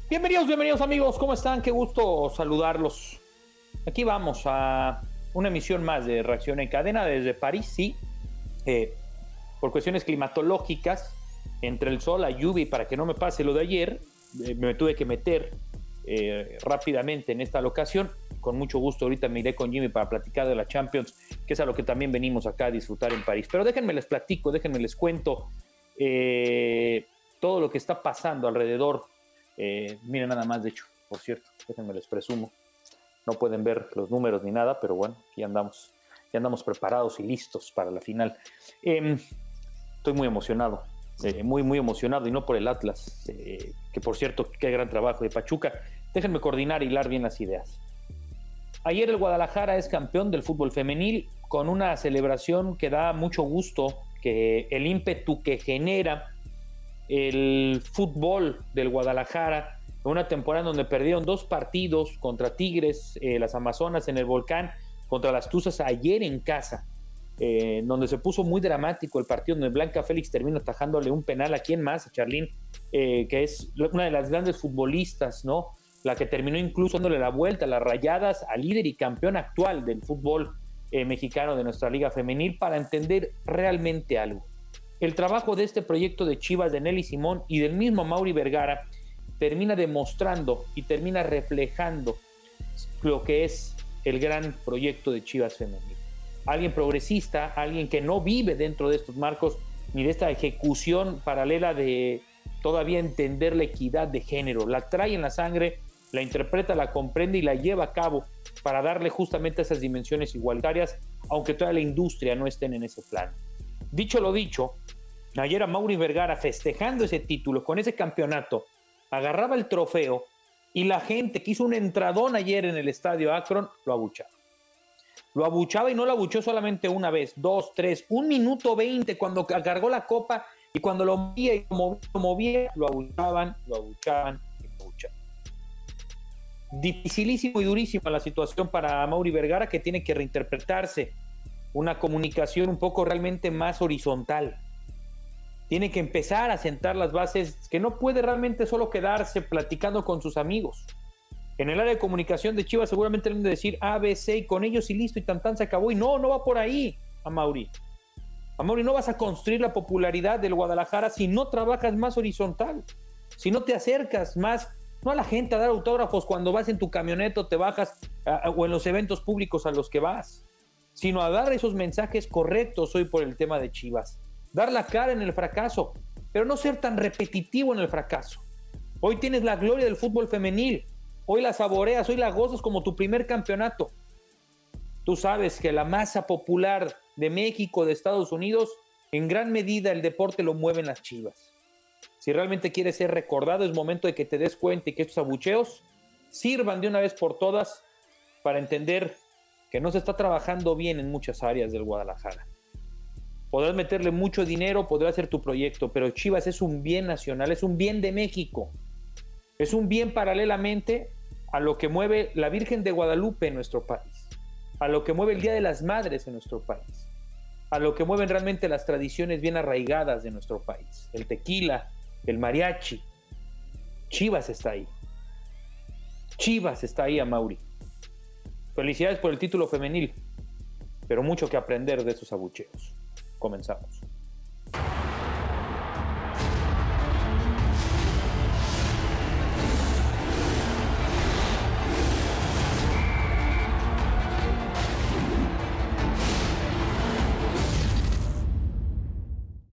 Bienvenidos amigos, ¿cómo están? Qué gusto saludarlos. Aquí vamos a una emisión más de Reacción en Cadena desde París, sí. Por cuestiones climatológicas, entre el sol, la lluvia y para que no me pase lo de ayer, me tuve que meter rápidamente en esta locación. Con mucho gusto ahorita me iré con Jimmy para platicar de la Champions, que es a lo que también venimos acá a disfrutar en París. Pero déjenme les platico, déjenme les cuento todo lo que está pasando alrededor. Miren nada más, de hecho, por cierto, déjenme les presumo. No pueden ver los números ni nada, pero bueno, ya andamos preparados y listos para la final. Estoy muy emocionado, muy emocionado, y no por el Atlas, que por cierto, qué gran trabajo de Pachuca. Déjenme coordinar y hilar bien las ideas. Ayer el Guadalajara es campeón del fútbol femenil con una celebración que da mucho gusto, que el ímpetu que genera el fútbol del Guadalajara, una temporada donde perdieron 2 partidos contra Tigres, las Amazonas en el Volcán, contra las Tuzas ayer en casa, donde se puso muy dramático el partido, donde Blanca Félix termina atajándole un penal a quien más, a Charlín, que es una de las grandes futbolistas, ¿no? La que terminó incluso dándole la vuelta a las Rayadas, al líder y campeón actual del fútbol mexicano de nuestra liga femenil, para entender realmente algo. El trabajo de este proyecto de Chivas, de Nelly Simón y del mismo Mauri Vergara, termina demostrando y termina reflejando lo que es el gran proyecto de Chivas femenil. Alguien progresista, alguien que no vive dentro de estos marcos ni de esta ejecución paralela de todavía entender la equidad de género. La trae en la sangre, la interpreta, la comprende y la lleva a cabo para darle justamente esas dimensiones igualitarias, aunque toda la industria no estén en ese plano. Dicho lo dicho, ayer a Mauri Vergara, festejando ese título, con ese campeonato, agarraba el trofeo y la gente que hizo un entradón ayer en el estadio Akron lo abuchaba. Lo abuchaba, y no lo abuchó solamente una vez, 2, 3, 1 minuto 20 cuando cargó la copa, y cuando lo movía y lo movía, lo abuchaban. Dificilísimo y durísima la situación para Mauri Vergara, que tiene que reinterpretarse una comunicación un poco realmente más horizontal. Tiene que empezar a sentar las bases, que no puede realmente solo quedarse platicando con sus amigos. En el área de comunicación de Chivas seguramente le han de decir A, B, C, y con ellos y listo, y tan se acabó. Y no va por ahí, Amaury. Amaury, no vas a construir la popularidad del Guadalajara si no trabajas más horizontal, si no te acercas más, no a la gente a dar autógrafos cuando vas en tu camioneta, te bajas o en los eventos públicos a los que vas, sino a dar esos mensajes correctos hoy por el tema de Chivas. Dar la cara en el fracaso, pero no ser tan repetitivo en el fracaso. Hoy tienes la gloria del fútbol femenil, hoy la saboreas, hoy la gozas como tu primer campeonato. Tú sabes que la masa popular de México, de Estados Unidos, en gran medida el deporte lo mueven las Chivas. Si realmente quieres ser recordado, es momento de que te des cuenta y que estos abucheos sirvan de una vez por todas para entender que no se está trabajando bien en muchas áreas del Guadalajara. Podrás meterle mucho dinero, podrás hacer tu proyecto, pero Chivas es un bien nacional, es un bien de México. Es un bien paralelamente a lo que mueve la Virgen de Guadalupe en nuestro país, a lo que mueve el Día de las Madres en nuestro país, a lo que mueven realmente las tradiciones bien arraigadas de nuestro país. El tequila, el mariachi. Chivas está ahí. Chivas está ahí, Amaury. Felicidades por el título femenil, pero mucho que aprender de esos abucheos. Comenzamos.